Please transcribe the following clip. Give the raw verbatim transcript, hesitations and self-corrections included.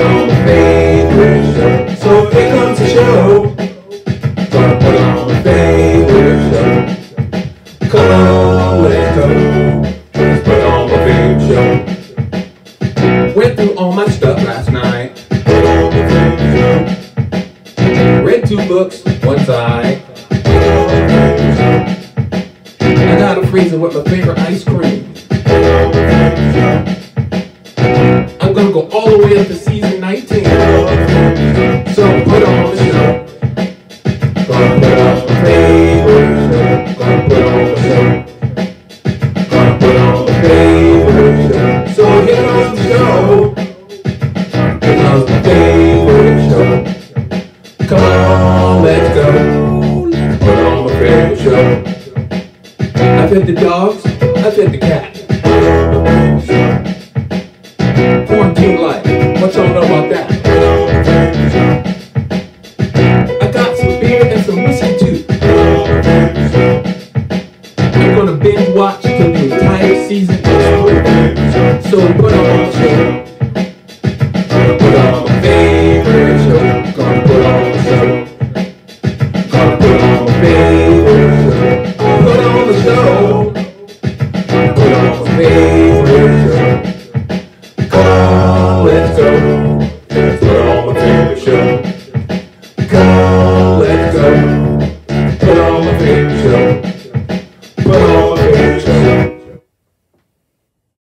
on my favorite show. So here comes the show. Gonna put on my favorite show. Come on, let's go. Let's put on my favorite show. Went through all my stuff last night. Put on my favorite show. Read two books, one side. Put on my favorite show. I got a freezer with my favorite ice cream. Put on my favorite show. I'm gonna go all the way up to season nineteen. So put on the show. Gonna put on my favorite show. Gonna put on the show. Gonna put on my favorite show. So here comes the show. Here comes my favorite show. Come on, let's go. Let's put on my favorite show. I fed the dogs, I fed the cat. Quarantine life, what y'all know about that? I got some beer and some whiskey too. I'm gonna binge watch till the entire season is through. So put on